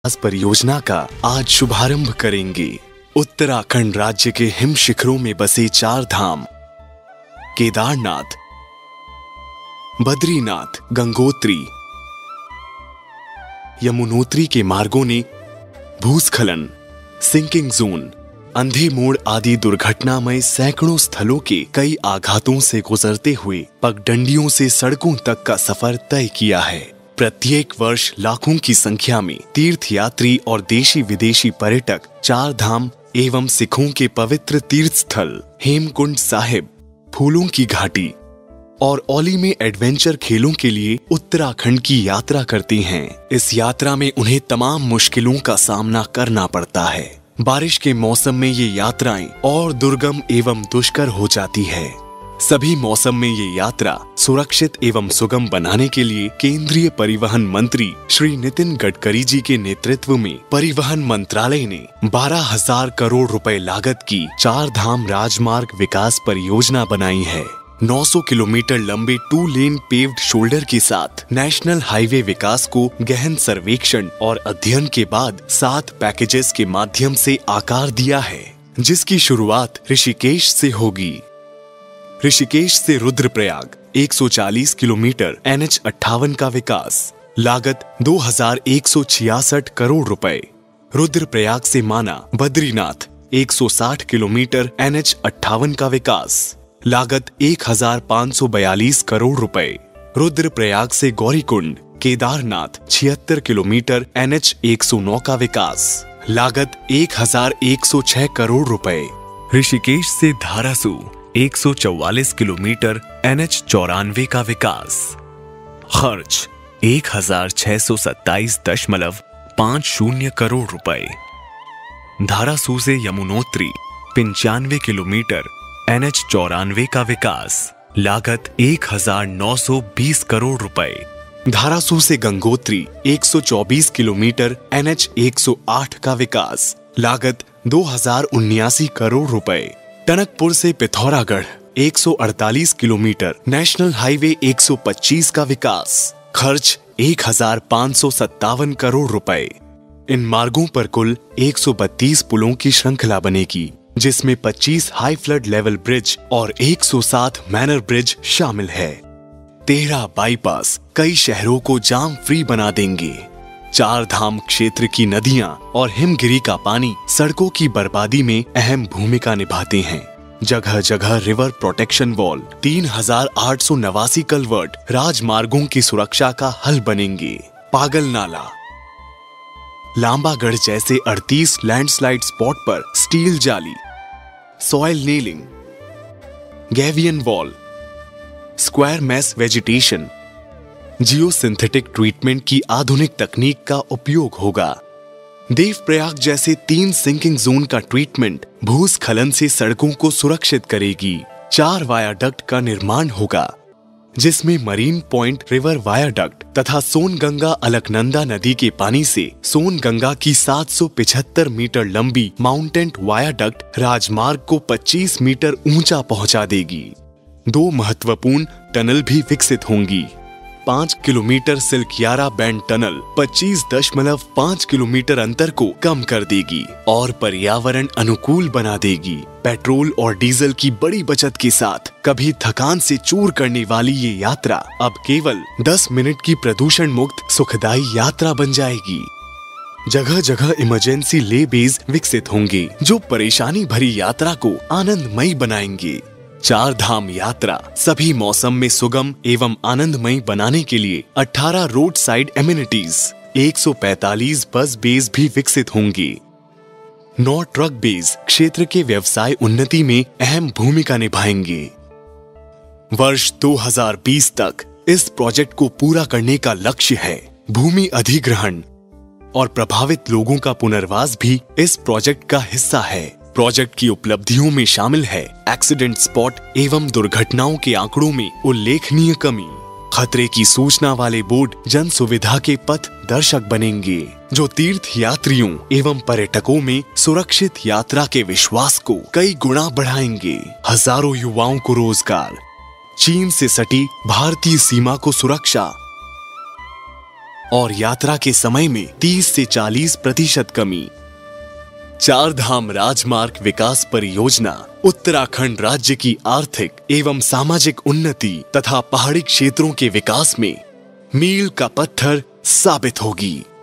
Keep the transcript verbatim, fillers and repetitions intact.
परियोजना का आज शुभारंभ करेंगे। उत्तराखंड राज्य के हिम शिखरों में बसे चार धाम केदारनाथ, बद्रीनाथ, गंगोत्री, यमुनोत्री के मार्गों ने भूस्खलन, सिंकिंग जोन, अंधे मोड़ आदि दुर्घटनामय सैकड़ों स्थलों के कई आघातों से गुजरते हुए पगडंडियों से सड़कों तक का सफर तय किया है। प्रत्येक वर्ष लाखों की संख्या में तीर्थयात्री और देशी विदेशी पर्यटक चार धाम एवं सिखों के पवित्र तीर्थ स्थल हेमकुंड साहिब, फूलों की घाटी और औली में एडवेंचर खेलों के लिए उत्तराखंड की यात्रा करते हैं। इस यात्रा में उन्हें तमाम मुश्किलों का सामना करना पड़ता है। बारिश के मौसम में ये यात्राएं और दुर्गम एवं दुष्कर हो जाती है। सभी मौसम में ये यात्रा सुरक्षित एवं सुगम बनाने के लिए केंद्रीय परिवहन मंत्री श्री नितिन गडकरी जी के नेतृत्व में परिवहन मंत्रालय ने बारह हजार करोड़ रुपए लागत की चार धाम राजमार्ग विकास परियोजना बनाई है। नौ सौ किलोमीटर लंबे टू लेन पेव्ड शोल्डर के साथ नेशनल हाईवे विकास को गहन सर्वेक्षण और अध्ययन के बाद सात पैकेजेस के माध्यम से आकार दिया है, जिसकी शुरुआत ऋषिकेश से होगी। ऋषिकेश से रुद्रप्रयाग एक सौ चालीस किलोमीटर एन एच अट्ठावन का विकास, लागत दो हजार एक सौ छियासठ करोड़ रुपए। रुद्रप्रयाग से माना बद्रीनाथ एक सौ साठ किलोमीटर एन एच अट्ठावन का विकास, लागत एक हजार पाँच सौ बयालीस करोड़ रुपए। रुद्रप्रयाग से गौरीकुंड केदारनाथ छिहत्तर किलोमीटर एन एच एक सौ नौ का विकास, लागत एक हजार एक सौ छह करोड़ रुपए। ऋषिकेश से धारासू एक सौ चौवालीस किलोमीटर एन एच चौरानवे का विकास, खर्च एक हजार छह सौ सत्ताईस दशमलव पाँच शून्य करोड़ रुपए। धारासू से यमुनोत्री पंचानवे किलोमीटर एन एच चौरानवे का विकास, लागत एक हजार नौ सौ बीस करोड़ रुपए। धारासू से गंगोत्री एक सौ चौबीस किलोमीटर एन एच एक सौ आठ का विकास, लागत दो हजार उन्यासी करोड़ रुपए। टनकपुर से पिथौरागढ़ एक सौ अड़तालीस किलोमीटर नेशनल हाईवे एक सौ पच्चीस का विकास, खर्च एक हजार पाँच सौ सत्तावन करोड़ रुपए। इन मार्गों पर कुल एक सौ बत्तीस पुलों की श्रृंखला बनेगी, जिसमें पच्चीस हाई फ्लड लेवल ब्रिज और एक सौ सात मैनर ब्रिज शामिल है। तेरह बाईपास कई शहरों को जाम फ्री बना देंगे। चार धाम क्षेत्र की नदियां और हिमगिरी का पानी सड़कों की बर्बादी में अहम भूमिका निभाते हैं। जगह जगह रिवर प्रोटेक्शन वॉल, तीन हजार आठ सौ नवासी कलवर्ट राजमार्गों की सुरक्षा का हल बनेंगे। पागल नाला, लांबागढ़ जैसे अड़तीस लैंडस्लाइड स्पॉट पर स्टील जाली, soil nailing, gabion wall, square mesh vegetation, geosynthetic treatment की आधुनिक तकनीक का उपयोग होगा। देवप्रयाग जैसे तीन सिंकिंग जोन का ट्रीटमेंट भूस्खलन से सड़कों को सुरक्षित करेगी। चार वायाडक्ट का निर्माण होगा, जिसमें मरीन पॉइंट रिवर वायाडक्ट तथा सोनगंगा अलकनंदा नदी के पानी से सोनगंगा की सात सौ पिछहत्तर मीटर लंबी माउंटेन वायाडक्ट राजमार्ग को पच्चीस मीटर ऊंचा पहुंचा देगी। दो महत्वपूर्ण टनल भी विकसित होंगी। पाँच किलोमीटर सिल्कियारा बैंड टनल पच्चीस दशमलव पाँच किलोमीटर अंतर को कम कर देगी और पर्यावरण अनुकूल बना देगी। पेट्रोल और डीजल की बड़ी बचत के साथ कभी थकान से चूर करने वाली ये यात्रा अब केवल दस मिनट की प्रदूषण मुक्त सुखदायी यात्रा बन जाएगी। जगह जगह इमरजेंसी ले बेस विकसित होंगे, जो परेशानी भरी यात्रा को आनंदमयी बनाएंगे। चार धाम यात्रा सभी मौसम में सुगम एवं आनंदमयी बनाने के लिए अठारह रोड साइड एमिनिटीज, एक सौ पैंतालीस बस बेस भी विकसित होंगे। नौ ट्रक बेस क्षेत्र के व्यवसाय उन्नति में अहम भूमिका निभाएंगे। वर्ष दो हजार बीस तक इस प्रोजेक्ट को पूरा करने का लक्ष्य है। भूमि अधिग्रहण और प्रभावित लोगों का पुनर्वास भी इस प्रोजेक्ट का हिस्सा है। प्रोजेक्ट की उपलब्धियों में शामिल है एक्सीडेंट स्पॉट एवं दुर्घटनाओं के आंकड़ों में उल्लेखनीय कमी। खतरे की सूचना वाले बोर्ड जन सुविधा के पथ दर्शक बनेंगे, जो तीर्थ यात्रियों एवं पर्यटकों में सुरक्षित यात्रा के विश्वास को कई गुना बढ़ाएंगे। हजारों युवाओं को रोजगार, चीन से सटी भारतीय सीमा को सुरक्षा, और यात्रा के समय में तीस से चालीस प्रतिशत कमी। चार धाम राजमार्ग विकास परियोजना उत्तराखंड राज्य की आर्थिक एवं सामाजिक उन्नति तथा पहाड़ी क्षेत्रों के विकास में मील का पत्थर साबित होगी।